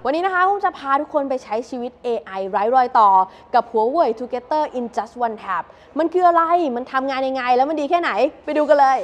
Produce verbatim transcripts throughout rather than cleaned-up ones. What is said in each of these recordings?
วันนี้นะคะอุ้มจะพาทุกคนไปใช้ชีวิต เอ ไอ ไร้รอยต่อกับ Huawei Together in just one tap มันคืออะไรมันทำงานยังไงแล้วมันดีแค่ไหนไปดูกันเลย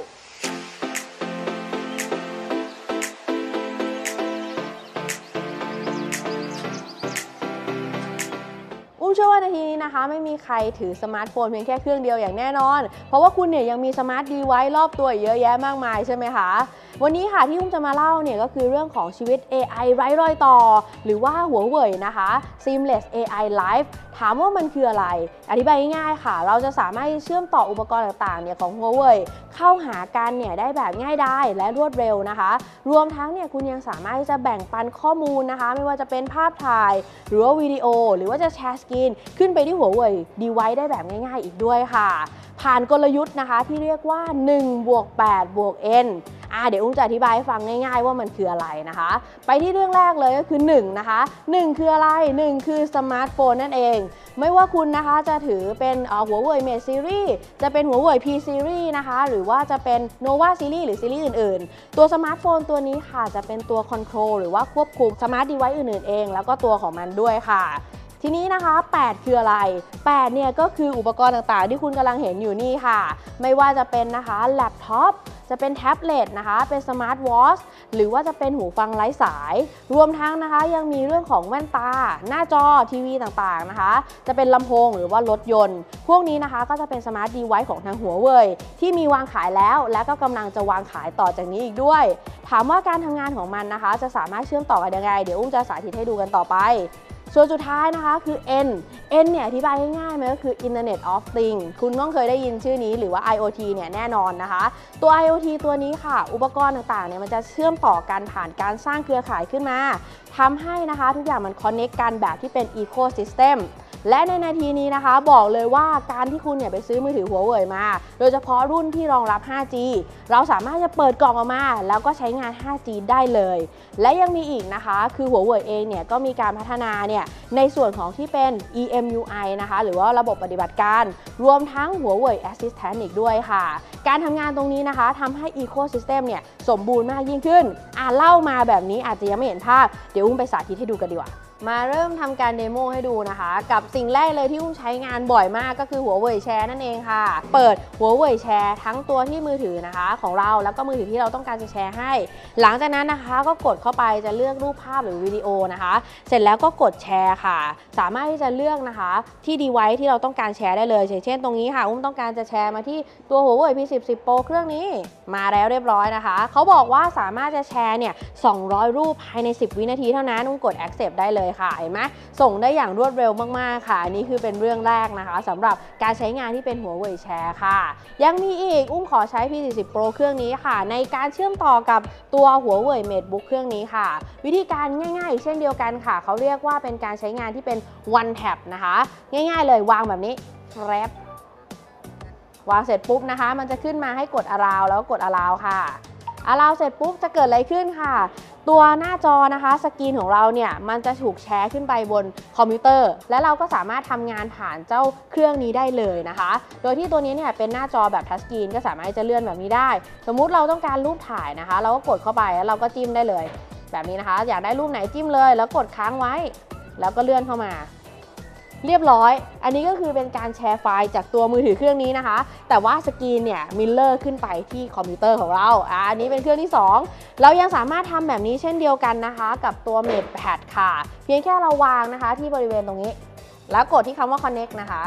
อุ้มเชื่อว่าในทีนี้นะคะไม่มีใครถือสมาร์ทโฟนเพียงแค่เครื่องเดียวอย่างแน่นอนเพราะว่าคุณเนี่ยยังมีสมาร์ทดีไวซ์รอบตัวเยอะแยะมากมายใช่ไหมคะวันนี้ค่ะที่อุ้มจะมาเล่าเนี่ยก็คือเรื่องของชีวิต เอ ไอ ไร้รอยต่อหรือว่า Huawei นะคะ Seamless เอ ไอ Life ถามว่ามันคืออะไรอธิบายง่ายๆค่ะเราจะสามารถเชื่อมต่ออุปกรณ์ต่างๆเนี่ยของ Huawei เข้าหากันเนี่ยได้แบบง่ายดายและรวดเร็วนะคะรวมทั้งเนี่ยคุณยังสามารถที่จะแบ่งปันข้อมูลนะคะไม่ว่าจะเป็นภาพถ่ายหรือว่าวิดีโอหรือว่าจะแชร์สกรีนขึ้นไปที่ Huawei Device ได้แบบง่ายๆอีกด้วยค่ะผ่านกลยุทธ์นะคะที่เรียกว่าหนึ่งบวกแปดบวก N อ่าเดี๋ยวอุ้มจะอธิบายให้ฟังง่ายๆว่ามันคืออะไรนะคะไปที่เรื่องแรกเลยก็คือหนึ่งนะคะหนึ่งคืออะไรหนึ่งคือสมาร์ทโฟนนั่นเองไม่ว่าคุณนะคะจะถือเป็นเอ่อ Huawei Mate Series จะเป็น Huawei P Series นะคะหรือว่าจะเป็น Nova Series หรือซีรีส์อื่นๆตัวสมาร์ทโฟนตัวนี้ค่ะจะเป็นตัวคอนโทรลหรือว่าควบคุมสมาร์ทดีไวซ์อื่นๆเองแล้วก็ตัวของมันด้วยค่ะทีนี้นะคะแปดคืออะไรแปดเนี่ยก็คืออุปกรณ์ต่างๆที่คุณกำลังเห็นอยู่นี่ค่ะไม่ว่าจะเป็นนะคะแล็ปท็อปจะเป็นแท็บเล็ตนะคะเป็นสมาร์ทวอทช์หรือว่าจะเป็นหูฟังไร้สายรวมทั้งนะคะยังมีเรื่องของแว่นตาหน้าจอทีวีต่างๆนะคะจะเป็นลำโพงหรือว่ารถยนต์พวกนี้นะคะก็จะเป็นสมาร์ทดีไวซ์ของทาง Huawei ที่มีวางขายแล้วและก็กำลังจะวางขายต่อจากนี้อีกด้วยถามว่าการทำงานของมันนะคะจะสามารถเชื่อมต่อกันยังไงเดี๋ยวอุ้มจะสาธิตให้ดูกันต่อไปส่วนสุดท้ายนะคะคือ N N เนี่ยอธิบายง่ายๆมันก็คือ Internet of Things คุณต้องเคยได้ยินชื่อนี้หรือว่า ไอ โอ ที เนี่ยแน่นอนนะคะตัว ไอ โอ ที ตัวนี้ค่ะอุปกรณ์ต่างๆเนี่ยมันจะเชื่อมต่อกันผ่านการสร้างเครือข่ายขึ้นมาทำให้นะคะทุกอย่างมันคอนเนคกันแบบที่เป็น Ecosystem และในนาทีนี้นะคะบอกเลยว่าการที่คุณเนี่ยไปซื้อมือถือ Huawei มาโดยเฉพาะรุ่นที่รองรับ ห้าจี เราสามารถจะเปิดกล่องออกมาแล้วก็ใช้งาน ห้าจี ได้เลยและยังมีอีกนะคะคือ Huawei เองเนี่ยก็มีการพัฒนาเนี่ยในส่วนของที่เป็น อี เอ็ม ยู ไอ นะคะหรือว่าระบบปฏิบัติการรวมทั้ง Huawei Assistant อีกด้วยค่ะการทำงานตรงนี้นะคะทำให้ Ecosystem เนี่ยสมบูรณ์มากยิ่งขึ้นอ่าเล่ามาแบบนี้อาจจะยังไม่เห็นภาพเดี๋ยวอุ้มไปสาธิตให้ดูกันดีกว่ามาเริ่มทำการเดโมให้ดูนะคะกับสิ่งแรกเลยที่อุ้มใช้งานบ่อยมากก็คือ Huawei Share นั่นเองค่ะเปิด Huawei Share ทั้งตัวที่มือถือนะคะของเราแล้วก็มือถือที่เราต้องการจะแชร์ให้หลังจากนั้นนะคะก็กดเข้าไปจะเลือกรูปภาพหรือวิดีโอนะคะเสร็จแล้วก็กดแชร์ค่ะสามารถที่จะเลือกนะคะที่ device ที่เราต้องการแชร์ได้เลยอย่างเช่นตรงนี้ค่ะอุ้มต้องการจะแชร์มาที่ตัว Huawei พี สิบ สิบ Pro เครื่องนี้มาแล้วเรียบร้อยนะคะเขาบอกว่าสามารถจะแชร์เนี่ยสองร้อยรูปภายในสิบวินาทีเท่านั้นอุ้มกด accept ได้เลยค่ะเห็นไหมส่งได้อย่างรวดเร็วมากๆค่ะอันนี้คือเป็นเรื่องแรกนะคะสำหรับการใช้งานที่เป็น Huawei Share ค่ะยังมีอีกอุ้มขอใช้ พี สี่สิบ Pro เครื่องนี้ค่ะในการเชื่อมต่อกับตัว Huawei MateBook เครื่องนี้ค่ะวิธีการง่ายๆเช่นเดียวกันค่ะเขาเรียกว่าเป็นการใช้งานที่เป็น one tap นะคะง่ายๆเลยวางแบบนี้แรปวางเสร็จปุ๊บนะคะมันจะขึ้นมาให้กด allow แล้วกด allow ค่ะ allow เสร็จปุ๊บจะเกิดอะไรขึ้นค่ะตัวหน้าจอนะคะสกรีนของเราเนี่ยมันจะถูกแชร์ขึ้นไปบนคอมพิวเตอร์และเราก็สามารถทำงานผ่านเจ้าเครื่องนี้ได้เลยนะคะโดยที่ตัวนี้เนี่ยเป็นหน้าจอแบบทัชสกรีนก็สามารถจะเลื่อนแบบนี้ได้สมมุติเราต้องการรูปถ่ายนะคะเราก็กดเข้าไปแล้วเราก็จิ้มได้เลยแบบนี้นะคะอยากได้รูปไหนจิ้มเลยแล้วกดค้างไว้แล้วก็เลื่อนเข้ามาเรียบร้อยอันนี้ก็คือเป็นการแชร์ไฟล์จากตัวมือถือเครื่องนี้นะคะแต่ว่าสกรีนเนี่ยมิลเลอร์ขึ้นไปที่คอมพิวเตอร์ของเราอ่าอันนี้เป็นเครื่องที่สองเรายังสามารถทำแบบนี้เช่นเดียวกันนะคะกับตัว MatePad ค่ะเพียงแค่เราวางนะคะที่บริเวณตรงนี้แล้วกดที่คำว่า Connect นะคะ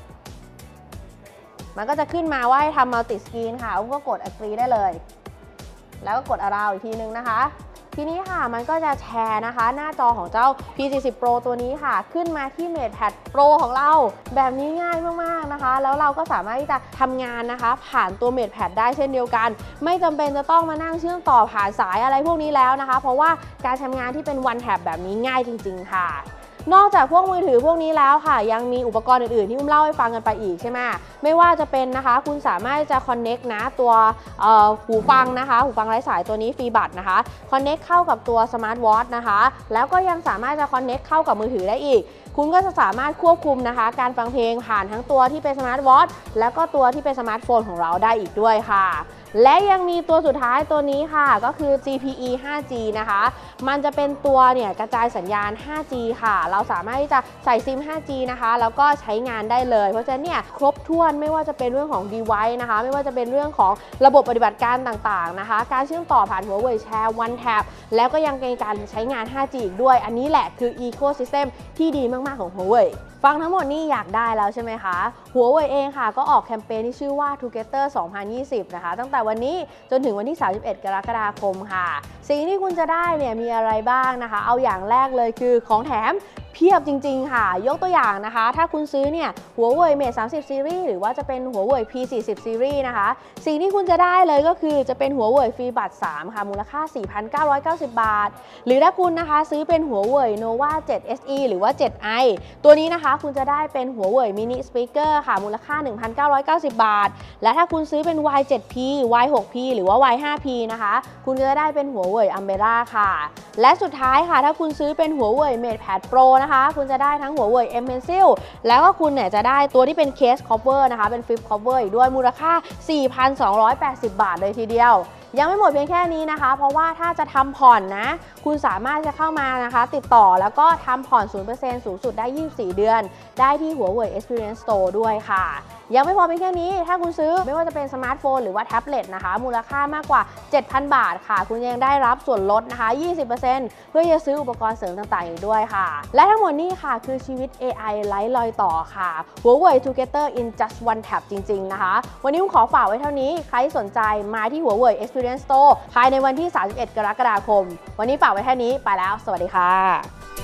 มันก็จะขึ้นมาว่าให้ทำ Multi Screen ค่ะอุ้มก็กด Agree ได้เลยแล้วก็กด Allow อีกทีนึงนะคะทีนี้ค่ะมันก็จะแชร์นะคะหน้าจอของเจ้า พี สี่สิบ Pro ตัวนี้ค่ะขึ้นมาที่ MatePad Pro ของเราแบบนี้ง่ายมากๆนะคะแล้วเราก็สามารถที่จะทำงานนะคะผ่านตัว MatePad ได้เช่นเดียวกันไม่จำเป็นจะต้องมานั่งเชื่อมต่อผ่านสายอะไรพวกนี้แล้วนะคะเพราะว่าการทำงานที่เป็น One Tap แบบนี้ง่ายจริงๆค่ะนอกจากพวกมือถือพวกนี้แล้วค่ะยังมีอุปกรณ์อื่นๆที่อุ้มเล่าให้ฟังกันไปอีกใช่ไหมไม่ว่าจะเป็นนะคะคุณสามารถจะ connect นะตัวหูฟังนะคะหูฟังไร้สายตัวนี้ฟรีบัตรนะคะ connect เข้ากับตัว smart watch นะคะแล้วก็ยังสามารถจะ connect เข้ากับมือถือได้อีกคุณก็จะสามารถควบคุมนะคะการฟังเพลงผ่านทั้งตัวที่เป็นสมาร์ทวอทช์แล้วก็ตัวที่เป็นสมาร์ทโฟนของเราได้อีกด้วยค่ะและยังมีตัวสุดท้ายตัวนี้ค่ะก็คือ ซี พี อี ไฟว์ จี นะคะมันจะเป็นตัวเนี่ยกระจายสัญญาณ ไฟว์ จี ค่ะเราสามารถที่จะใส่ซิม ไฟว์ จี นะคะแล้วก็ใช้งานได้เลยเพราะฉะนั้นเนี่ยครบถ้วนไม่ว่าจะเป็นเรื่องของ device นะคะไม่ว่าจะเป็นเรื่องของระบบปฏิบัติการต่างๆนะคะการเชื่อมต่อผ่าน Huawei Share One Tap แล้วก็ยังเป็นการใช้งาน ไฟว์ จี อีกด้วยอันนี้แหละคือ Ecosystem ที่ดีมากๆของ Huaweiฟังทั้งหมดนี่อยากได้แล้วใช่ไหมคะ Huawei เองค่ะก็ออกแคมเปญที่ชื่อว่า Together สองพันยี่สิบ นะคะตั้งแต่วันนี้จนถึงวันที่สามสิบเอ็ดกรกฎาคมค่ะสิ่งที่คุณจะได้เนี่ยมีอะไรบ้างนะคะเอาอย่างแรกเลยคือของแถมเพียบจริงๆค่ะยกตัวอย่างนะคะถ้าคุณซื้อเนี่ย Huawei Mate สามสิบ Series หรือว่าจะเป็น Huawei พี สี่สิบ Series นะคะสิ่งที่คุณจะได้เลยก็คือจะเป็น Huawei ฟรีบัตรสามค่ะมูลค่า สี่พันเก้าร้อยเก้าสิบ บาทหรือถ้าคุณนะคะซื้อเป็น Huawei Nova เซเว่น เอส อี หรือว่า เซเว่น ไอ ตัวนี้นะคะคุณจะได้เป็น Huawei Mini Speaker ค่ะมูลค่า หนึ่งพันเก้าร้อยเก้าสิบ บาทและถ้าคุณซื้อเป็น วาย เซเว่น พี วาย ซิกซ์ พี หรือว่า วาย ไฟว์ พี นะคะคุณจะได้เป็น Huawei Umbrella ค่ะและสุดท้ายค่ะถ้าคุณซื้อเป็น Huawei MatePad Pro นะคะคุณจะได้ทั้ง Huawei M Pencil แล้วก็คุณเนี่ยจะได้ตัวที่เป็น Case Cover นะคะเป็น Flip Cover อีกด้วยมูลค่า สี่พันสองร้อยแปดสิบ บาทเลยทีเดียวยังไม่หมดเพียงแค่นี้นะคะเพราะว่าถ้าจะทำผ่อนนะคุณสามารถจะเข้ามานะคะติดต่อแล้วก็ทำผ่อน ศูนย์เปอร์เซ็นต์ สูงสุดได้ยี่สิบสี่เดือนได้ที่ Huawei Experience Store ด้วยค่ะยังไม่พอเพียงแค่นี้ถ้าคุณซื้อไม่ว่าจะเป็นสมาร์ทโฟนหรือว่าแท็บเล็ตนะคะมูลค่ามากกว่า เจ็ดพัน บาทค่ะคุณยังได้รับส่วนลดนะคะ ยี่สิบเปอร์เซ็นต์ เพื่อจะซื้ออุปกรณ์เสริมต่างๆอีกด้วยค่ะและทั้งหมดนี้ค่ะคือชีวิต เอ ไอ ไร้รอยต่อค่ะ Huawei Together in just one tap จริงๆนะคะวันนี้ผมขอฝากไว้เท่านี้ใครสนใจมาที่ Huawei Experience Store ภายในวันที่สามสิบเอ็ดกรกฎาคมวันนี้ฝากไว้แค่นี้ไปแล้วสวัสดีค่ะ